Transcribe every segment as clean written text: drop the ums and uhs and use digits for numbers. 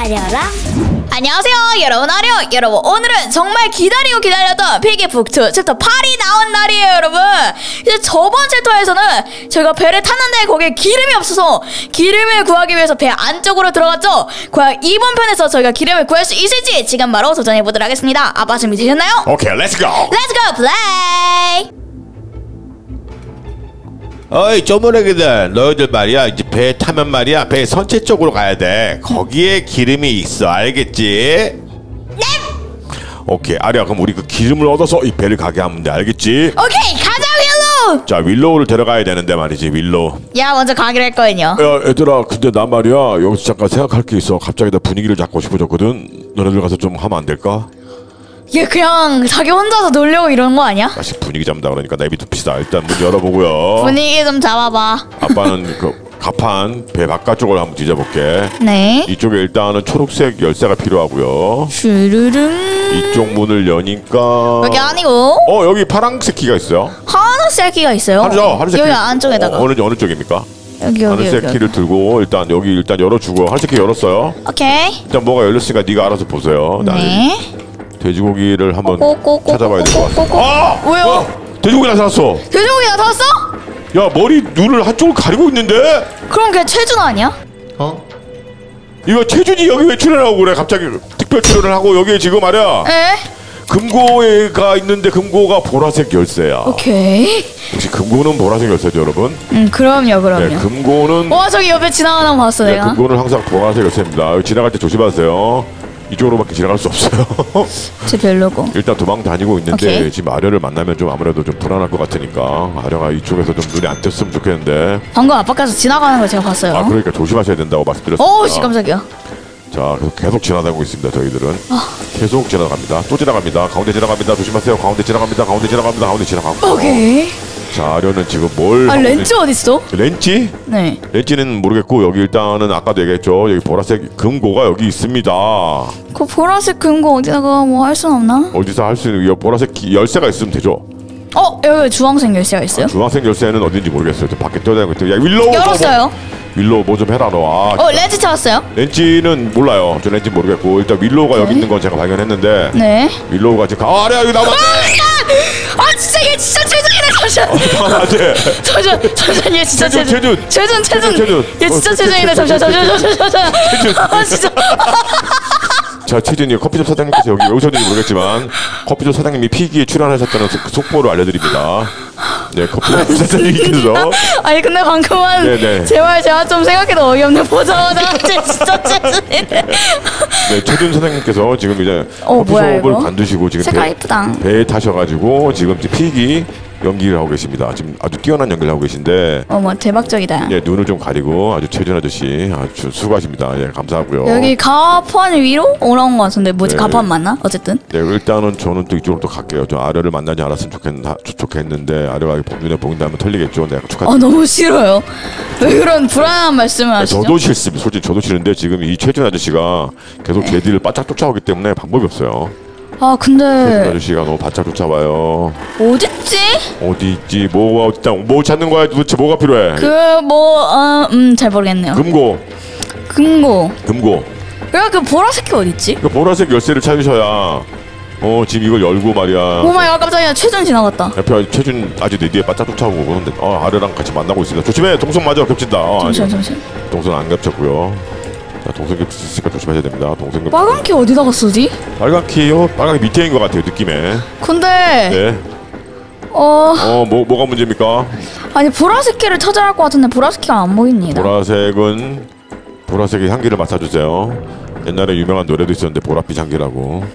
아려라. 안녕하세요 여러분, 여러분 오늘은 정말 기다리고 기다렸던 필기북2 챕터 8이 나온 날이에요. 여러분, 이제 저번 챕터에서는 저희가 배를 탔는데 거기에 기름이 없어서 기름을 구하기 위해서 배 안쪽으로 들어갔죠. 과연 이번 편에서 저희가 기름을 구할 수 있을지 지금 바로 도전해보도록 하겠습니다. 아빠 준비되셨나요? 오케이, 렛츠고! 렛츠고 플레이! 어이 쪼무레기들, 너희들 말이야 이제 배 타면 말이야 배 선체 쪽으로 가야 돼. 거기에 기름이 있어, 알겠지? 네! 오케이, 아리야, 그럼 우리 그 기름을 얻어서 이 배를 가게 하면 돼, 알겠지? 오케이, 가자 윌로우! 자, 윌로우를 데려가야 되는데 말이지, 윌로우. 야, 먼저 가기로 했거든요. 야, 얘들아, 근데 나 말이야 여기서 잠깐 생각할 게 있어. 갑자기 나 분위기를 잡고 싶어졌거든. 너네들 가서 좀 하면 안 될까? 얘 그냥 자기 혼자서 놀려고 이러는 거 아니야? 다시 분위기 잡는다 그러니까 내비둡시다. 일단 문 열어보고요. 분위기 좀 잡아봐. 아빠는 그 가판 배 바깥쪽을 한번 뒤져볼게. 네. 이쪽에 일단은 초록색 열쇠가 필요하고요. 슈르릉. 이쪽 문을 여니까 여기 아니고. 여기 파란색 키가 있어요. 하늘색 키가 있어요. 하늘색 여기 키. 안쪽에다가. 어느 쪽입니까? 여기 하늘색 키를 들고 일단 열어주고. 하늘색 키 열었어요. 오케이. 일단 뭐가 열렸으니까 네가 알아서 보세요. 네. 돼지고기를 한번 꼬꼬꼬꼬 찾아봐야 될 것 같아. 아! 왜요? 돼지고기 나타났어. 돼지고기 나타났어? 야, 머리 눈을 한쪽을 가리고 있는데? 그럼 걔 최준 아니야? 이거 최준이 여기 왜 출연하고 그래? 갑자기 특별 출연을 하고 여기에 지금 말이야. 에? 금고가 있는데 금고가 보라색 열쇠야. 오케이. 혹시 금고는 보라색 열쇠죠, 여러분? 그럼요. 네, 금고는 와, 저기 옆에 지나가는 거 봤어, 내가. 금고는 항상 보라색 열쇠입니다. 여기 지나갈 때 조심하세요. 이쪽으로밖에 지나갈 수 없어요. 쟤 별로고. 일단 도망 다니고 있는데 오케이. 지금 아려를 만나면 좀 아무래도 좀 불안할 것 같으니까 아려가 이쪽에서 좀 눈에 안 띄었으면 좋겠는데. 방금 아빠께서 지나가는 거 제가 봤어요. 아, 그러니까 조심하셔야 된다고 말씀드렸습니다. 오씨, 깜짝이야. 자, 계속 지나가고 있습니다. 저희들은 계속 지나갑니다. 또 지나갑니다. 가운데 지나갑니다. 조심하세요. 가운데 지나갑니다. 가운데 지나갑니다. 가운데 지나가고. 오케이. 자, 아려는 지금 뭘? 렌즈 어딨어? 렌치? 네. 렌치는 모르겠고 여기 일단은 아까도 얘기했죠. 여기 보라색 금고가 여기 있습니다. 그 보라색 금고 어디다가 뭐 할 순 없나? 어디서 할 수 있는 보라색 열쇠가 있으면 되죠. 여기 주황색 열쇠가 있어요? 주황색 열쇠는 어딘지 모르겠어요. 저 밖에 떠다니고 있더니 야, 윌로우 열었어요. 윌로우 뭐 좀 해라 너. 렌즈 찾았어요? 렌치는 몰라요. 저 렌치 모르겠고 일단 윌로우가 여기 있는 건 제가 발견했는데. 네. 윌로우가 지금 아래 여기 나왔네. 진짜 얘 진짜 최준이네. 잠시만. 잠시만 얘 진짜 최준. 얘 진짜 최준이네. 잠시만. 진짜. 자, 최준이 커피숍 사장님께서 여기 왜 오셨는지 모르겠지만 커피숍 사장님이 피기에 출연하셨다는 속보를 알려드립니다. 네, 커피숍 사장님께서. 아니 근데 방금은 네네. 제발 제가 좀 생각해도 어이없네. 보자마자 진짜 최준이네. 네, 최준 사장님께서 지금 이제 뭐야, 커피숍을 이거? 관두시고 지금 색깔 이쁘다. 배에 타셔가지고 지금 피기 연기를 하고 계십니다. 지금 아주 뛰어난 연기를 하고 계신데. 어머 대박적이다. 네, 눈을 좀 가리고 아주 최준 아저씨 아주 수고하십니다. 예, 감사하고요. 여기 가판 위로 올라온 것 같은데 뭐지? 네. 가판 맞나? 어쨌든. 네, 일단은 저는 또 이쪽으로 또 갈게요. 저 아려를 만나지 않았으면 좋겠는데 아려가 눈에 보인다면 털리겠죠. 내가 너무 싫어요. 왜 그런 불안한 말씀을 하시죠? 저도 싫습니다. 솔직히 저도 싫은데 지금 이 최준 아저씨가 계속 제 뒤를 바짝 쫓아오기 때문에 방법이 없어요. 최준 근데 아저씨가 너무 바짝 쫓아와요. 어딨지? 어디 있지? 뭐 찾는 거야? 도대체 뭐가 필요해? 잘 모르겠네요. 금고. 야, 그 보라색 키 어딨지? 그 보라색 열쇠를 찾으셔야 지금 이걸 열고 말이야. 오마이갓, 깜짝이야. 최준 지나갔다. 옆에 최준 아주 내 뒤에 바짝 쫓아오고 그런데 아래랑 같이 만나고 있습니다. 조심해. 동선 맞아 겹친다. 잠시만. 동선 안 겹쳤고요. 자, 동선 겹쳤으니까 조심하셔야 됩니다. 동선 빨간 키 어디다가 쓰지? 빨간 키요? 빨간 키 밑에인 것 같아요. 느낌에. 근데 네. 뭐가 문제입니까? 아니 보라색 키를 찾아야 할 것 같은데 보라색 키가 안 보입니다. 보라색의 향기를 맡아주세요. 옛날에 유명한 노래도 있었는데 보랏빛 향기라고.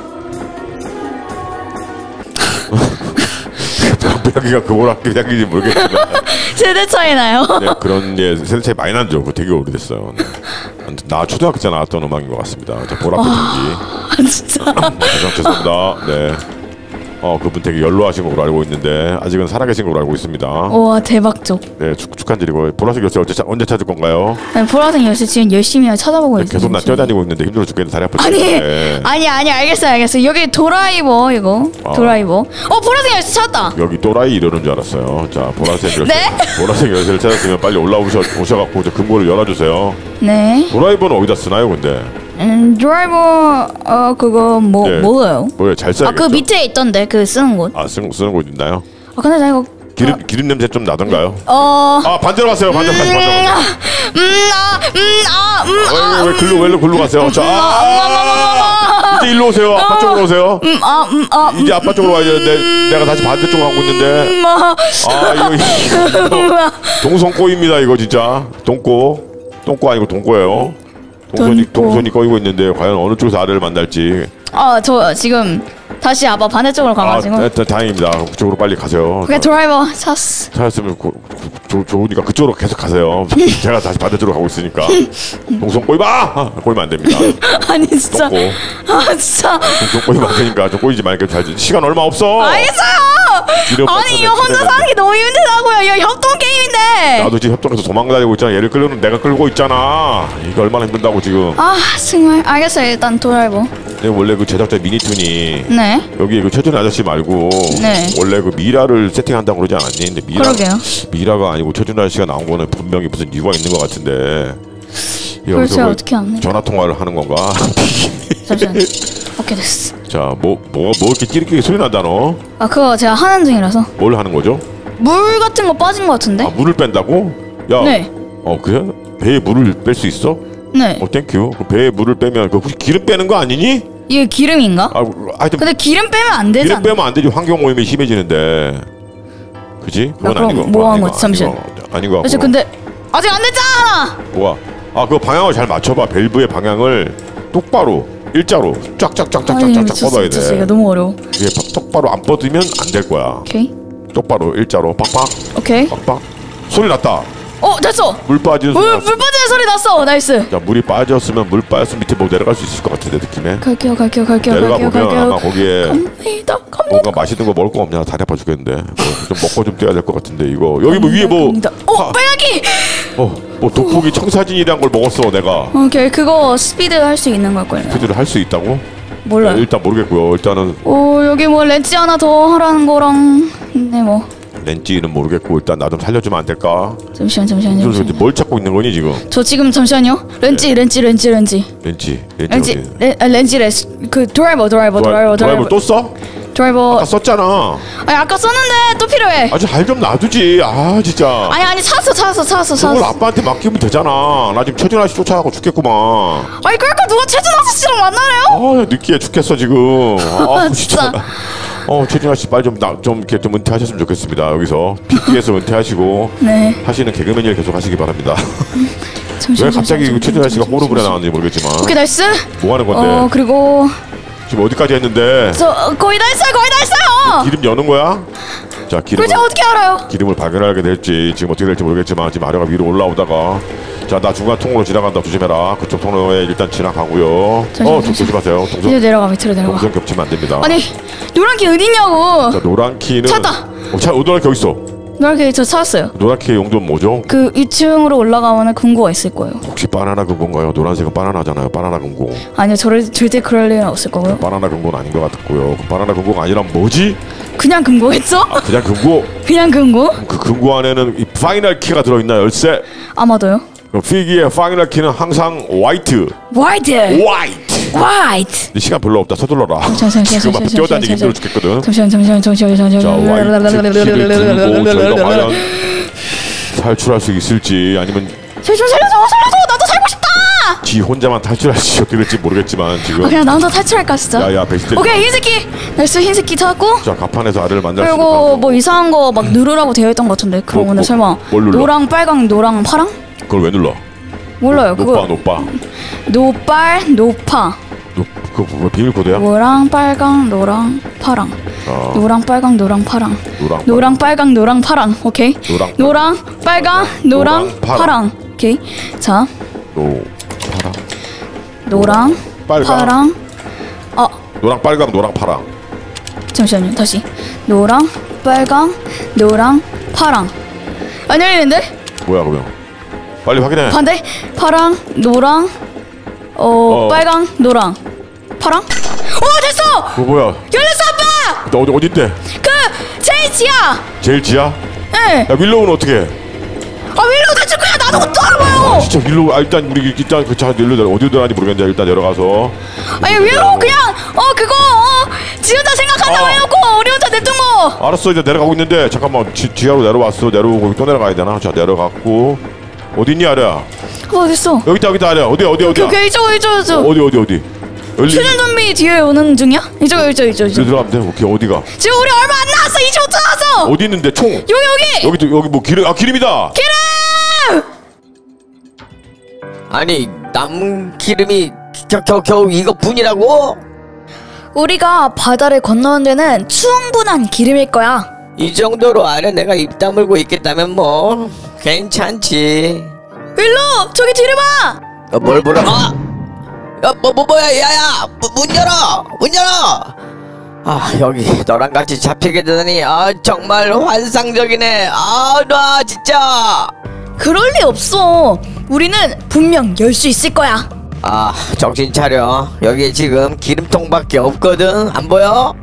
향기가 그 보랏빛 향기인지 모르겠지만 세대 차이 나요? 네, 그런 세대 차이 많이 나죠. 그거 되게 오래됐어요. 네. 나 초등학교 때 나왔던 음악인 것 같습니다. 보랏빛 향기. 진짜. 죄송합니다. 네. 그분 되게 연로하신 걸로 알고 있는데 아직은 살아계신 걸로 알고 있습니다. 와, 대박적. 네, 축하드리고. 보라색 열쇠 언제 찾을 건가요? 네, 보라색 열쇠 지금 열심히 찾아보고 있어요. 계속 나 뛰어다니고 있는데 힘들어 죽겠는데 다리 아프지. 아니 알겠어요. 여기 드라이버 이거 드라이버. 보라색 열쇠 찾았다. 여기 또라이 이러는 줄 알았어요. 자, 보라색 열쇠. 네? 보라색 열쇠를 찾았으면 빨리 오셔갖고 저 금고를 열어주세요. 네. 드라이버는 어디다 쓰나요, 근데? 드라이버 그거 네. 뭐예요? 뭐야 잘 써야겠죠? 그 밑에 있던데 그 쓰는 곳. 쓰는 곳 있나요? 근데 나 이거 기름 냄새 좀 나던가요? 반대로 가세요. 반대로 가세요. 왜 글로 가세요? 이제 일로 오세요. 아빠 쪽으로 오세요. 이제 아빠 쪽으로 와야 되는데 내가 다시 반대쪽으로 가고 있는데. 이거 동성꼬입니다. 이거 진짜 똥꼬 아니고 동꼬예요. 동선이 꼬이고 있는데 과연 어느 쪽에서 아래를 만날지. 저 지금 다시 아빠 반대쪽으로 가가지고. 다행입니다. 그쪽으로 빨리 가세요. 그게 드라이버 찾았으면 좋으니까 그쪽으로 계속 가세요. 제가 다시 반대쪽으로 가고 있으니까. 동선 꼬이면 안 됩니다. 아니 진짜. 똥꼬. 진짜. 동선 꼬이면 안 되니까 좀 꼬이지 말게 잘. 시간 얼마 없어. 알겠어요. 아니 이거 혼자 사는 게 너무 힘들다고요. 이거 협동 게임인데. 나도 지금 협동에서 도망다니고 있잖아. 얘를 끌려는 내가 끌고 있잖아. 이거 얼마나 힘든다고 지금. 정말 알겠어요. 일단 드라이버. 원래 그 제작자 미니툰이 네. 여기 그 최준 아저씨 말고 네. 원래 그 미라를 세팅한다고 그러지 않았니? 근데 그러게요. 미라가 아니고 최준 아저씨가 나온 거는 분명히 무슨 이유가 있는 것 같은데. 그걸 제가 어떻게 아네? 전화 통화를 하는 건가? 잠시만. 오케이 됐어. 자, 뭐 이렇게 끼리끼리 소리 난다 너? 그거 제가 하는 중이라서. 뭘 하는 거죠? 물 같은 거 빠진 거 같은데? 물을 뺀다고? 야. 네. 그래? 배에 물을 뺄 수 있어? 네. 땡큐. 배에 물을 빼면 그 혹시 기름 빼는 거 아니니? 이게 기름인가? 하여튼 근데 기름 빼면 안 되지 기름 빼면 안 되지. 환경 오염이 심해지는데. 그지? 그건 그럼 아니고. 뭐 하는 거지? 잠시만. 아닌 거 같고. 근데 아직 안 됐잖아. 뭐야? 그 방향을 잘 맞춰봐. 밸브의 방향을 똑바로 일자로 쫙쫙쫙쫙쫙쫙 뻗어야 돼. 이게 너무 어려워. 이게 똑바로 안 뻗으면 안 될 거야. 오케이. 똑바로 일자로 빡빡. 오케이. 빡빡. 소리 났다. 됐어. 물 빠지는 소리. 물 빠지는 소리 났어. 나이스. 자, 물이 빠졌으면 물 빠졌으면 밑에 뭐 내려갈 수 있을 것 같은데 느낌에. 갈게요. 내려가 보면 아마 거기에 갑니다. 뭔가 맛있는 거 먹을 거 없냐? 다리 아파 죽겠는데. 좀 먹고 좀 뛰어야 될 것 같은데 이거. 여기 뭐 위에 뭐. 빨간기. 뭐 돋보기 청사진이란 걸 먹었어 내가. 오케이. 그거 스피드 할 수 있는 걸걸요. 스피드를 할 수 있다고? 몰라요. 일단 모르겠고요. 일단은. 여기 뭐 렌치 하나 더 하라는 거랑. 네 뭐. 렌치는 모르겠고 일단 나 좀 살려주면 안 될까? 잠시만요. 뭘 찾고 있는 거니 지금? 저 지금 잠시만요. 렌치. 그 드라이버 또 써? 드라이버. 아까 썼잖아. 아까 썼는데 또 필요해. 잘 좀 놔두지. 진짜. 아니 찾았어. 그걸 아빠한테 맡기면 되잖아. 나 지금 최준 아저씨 쫓아가고 죽겠구만. 그러니까 누가 최준 아저씨랑 만나래요? 느끼해 죽겠어 지금. 진짜. 최준 아저씨 빨리 좀 이렇게 좀 은퇴하셨으면 좋겠습니다. 여기서 PD에서 은퇴하시고 네. 하시는 개그맨 일 계속 하시기 바랍니다. 왜 갑자기 최준 아저씨가 호르몬에 나왔는지 모르겠지만. 오케이 나이스. 뭐 하는 건데? 그리고 지금 어디까지 했는데? 저 거의 다 했어요. 기름 여는 거야? 자, 기름. 그걸 어떻게 알아요? 기름을 발견하게 될지 지금 어떻게 될지 모르겠지만 지금 아래가 위로 올라오다가 나 중간 통로로 지나간다. 조심해라. 그쪽 통로에 일단 지나가고요. 조심하세요. 밑으로 내려가. 동선 겹치면 안 됩니다. 아니 노란 키 어딨냐고. 자, 노란 키는 찾았다. 노란 키 어디 있어? 노란 키 저 찾았어요. 노란 키의 용도는 뭐죠? 그 2층으로 올라가면 금고가 있을 거예요. 혹시 바나나 금고인가요? 노란색은 바나나잖아요. 바나나 금고. 아니요, 절대 그럴 일은 없을 거고요. 바나나 금고는 아닌 것 같고요. 바나나 금고가 아니라 뭐지? 그냥 금고겠죠? 그냥 금고? 그냥 금고? 그 금고 안에는 이 파이널 키가 들어있나 열쇠? 아마도요. 피기의 파이널 키는 항상 화이트. 시간 별로 없다. 서둘러라. 지금 앞에 뛰어다니기 힘들어 죽겠거든. 잠시만. 자, 화이트 키를 들고 저희가 과연 탈출할 수 있을지 아니면 살려줘. 나도 살고 싶다. 지 혼자만 탈출할 수 어떻게 될지 모르겠지만 지금 그냥 나 혼자 탈출할까 진짜. 야 베스트. 오케이 흰색기. 나이스 흰색기 찾았고. 자 가판에서 아래를 만날 수 있는 그리고 뭐 이상한 거 막 누르라고 되어 있던 것 같은데 그럼 오늘 설마 노랑 빨강 노랑 파랑? 그걸 왜 눌러? 몰라요. 그거 노빨 노파. 그거 뭐 비밀 코드야? 노랑 빨강 노랑 파랑. 노랑 빨강 노랑 파랑. 노랑 빨강 노랑 파랑. 오케이. 노랑 빨강 노랑 파랑. 오케이. 자. 노랑 파랑. 노랑 빨강 노랑 파랑. 잠시만요. 다시. 노랑 빨강 노랑 파랑. 안 열리는데? 뭐야 그러면? 빨리 확인해. 반대. 파랑 노랑 빨강 노랑 파랑. 됐어. 그거 뭐야? 열렸어 아빠. 너 어딘데? 그 제일 지하. 제일 지하? 네. 야 윌로우는 어떻게 해? 아 윌로 대체 그냥 놔두고 떠나봐요. 진짜 윌로 일단 우리 일단 그 차 윌로 어디로 들어가는지 모르겠는데 일단 내려가서. 아니 윌로 그냥 그거 지 혼자 생각한다고 해놓고 우리 혼자 냅둔 거. 알았어 이제 내려가고 있는데 잠깐만 지하로 내려왔어. 내려오고 또 내려가야 되나? 자 내려갔고 어디 있니 아랴? 어딨어? 여기 있다 아랴. 어디야? 오케이 이쪽 어디? 슈는 좀비 뒤에 오는 중이야? 이쪽 여기 들어가면 돼. 오케이 어디가? 지금 우리 얼마 안 나왔어. 25초 나왔어. 어디 있는데 총? 여기 여기 뭐 기름이다. 기름. 아니 남은 기름이 겨우 이것뿐이라고? 우리가 바다를 건너는 데는 충분한 기름일 거야. 이 정도로 아래 내가 입 다물고 있겠다면 뭐 괜찮지. 윌로 저기 뒤를 봐. 뭘 보라? 뭐야 야야 문 열어. 아 여기 너랑 같이 잡히게 되다니 정말 환상적이네. 나 진짜. 그럴 리 없어. 우리는 분명 열 수 있을 거야. 정신 차려. 여기 지금 기름통밖에 없거든. 안 보여?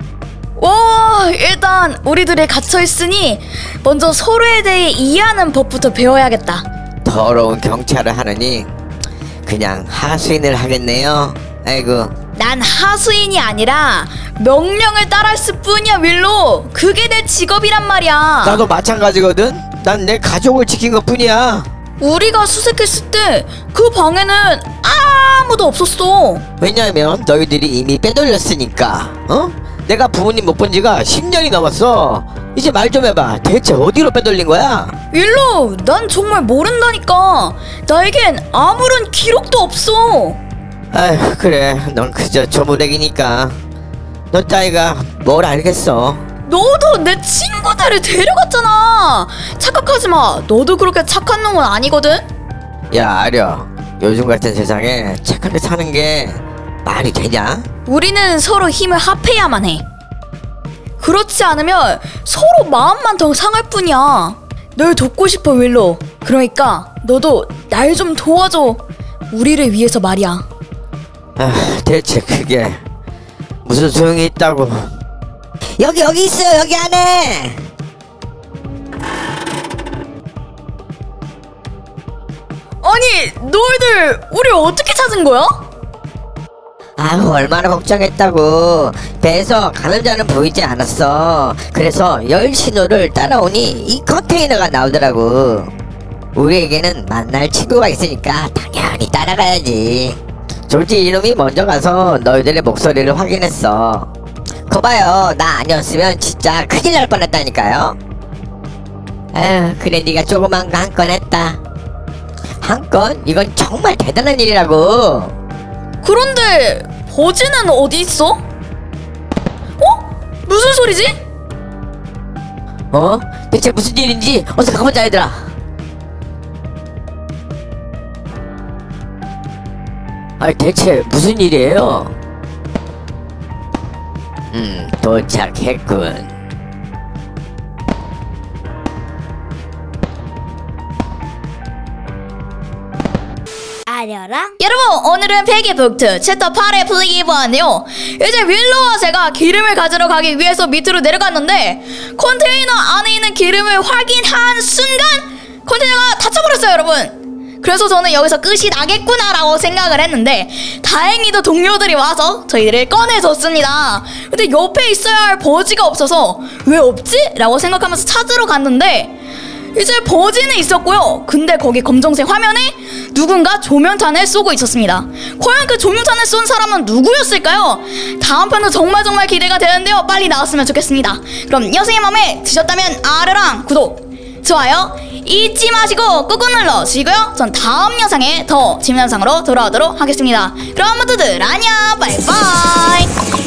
일단 우리들이 갇혀있으니 먼저 서로에 대해 이해하는 법부터 배워야겠다. 더러운 경찰을 하느니 그냥 하수인을 하겠네요. 아이고. 난 하수인이 아니라 명령을 따랐을 뿐이야 윌로. 그게 내 직업이란 말이야. 나도 마찬가지거든. 난 내 가족을 지킨 것뿐이야. 우리가 수색했을 때 그 방에는 아무도 없었어. 왜냐면 너희들이 이미 빼돌렸으니까. 내가 부모님 못 본 지가 10년이 넘었어. 이제 말 좀 해봐. 대체 어디로 빼돌린 거야? 윌로 난 정말 모른다니까. 나에겐 아무런 기록도 없어. 아휴 그래. 넌 그저 조무대기니까. 너 따위가 뭘 알겠어. 너도 내 친구들을 데려갔잖아. 착각하지마. 너도 그렇게 착한 놈은 아니거든. 야 아려, 요즘 같은 세상에 착하게 사는 게 말이 되냐? 우리는 서로 힘을 합해야만 해. 그렇지 않으면 서로 마음만 더 상할 뿐이야. 널 돕고 싶어 윌로. 그러니까 너도 날 좀 도와줘. 우리를 위해서 말이야. 대체 그게 무슨 소용이 있다고. 여기 있어요. 여기 안에. 아니 너희들 우리 어떻게 찾은 거야? 얼마나 걱정했다고. 배에서 감염자는 보이지 않았어. 그래서 열 신호를 따라오니 이 컨테이너가 나오더라고. 우리에게는 만날 친구가 있으니까 당연히 따라가야지. 졸지 이놈이 먼저 가서 너희들의 목소리를 확인했어. 거봐요. 나 아니었으면 진짜 큰일 날 뻔했다니까요. 그래 네가 조그만 거 한 건 했다. 한 건? 이건 정말 대단한 일이라고. 그런데 버지는 어디 있어? 무슨 소리지? 대체 무슨 일인지 어서 가보자 얘들아. 대체 무슨 일이에요? 도착했군. 아려랑? 여러분 오늘은 페기북트 챕터 8의 플레이버인데요. 이제 윌로와 제가 기름을 가지러 가기 위해서 밑으로 내려갔는데 컨테이너 안에 있는 기름을 확인한 순간 컨테이너가 닫혀버렸어요 여러분. 그래서 저는 여기서 끝이 나겠구나 라고 생각을 했는데 다행히도 동료들이 와서 저희들을 꺼내줬습니다. 근데 옆에 있어야 할 버지가 없어서 왜 없지? 라고 생각하면서 찾으러 갔는데 이제 버지는 있었고요. 근데 거기 검정색 화면에 누군가 조명탄을 쏘고 있었습니다. 과연 그 조명탄을 쏜 사람은 누구였을까요? 다음 편도 정말 기대가 되는데요. 빨리 나왔으면 좋겠습니다. 그럼 영상이 마음에 드셨다면 아르랑 구독, 좋아요 잊지 마시고 꾹꾹 눌러주시고요. 전 다음 영상에 더 재미난 영상으로 돌아오도록 하겠습니다. 그럼 모두들 안녕, 바이바이.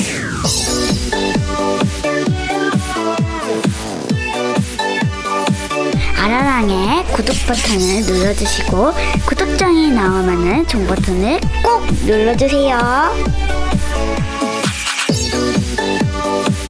아라랑의 구독 버튼을 눌러주시고 구독장이 나오면은 종 버튼을 꼭 눌러주세요.